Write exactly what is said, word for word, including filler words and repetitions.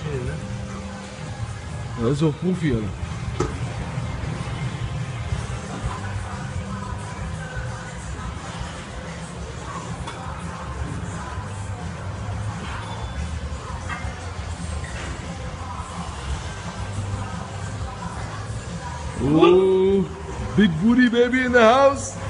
Dat is wel proefje. Ooh, big booty baby in the house.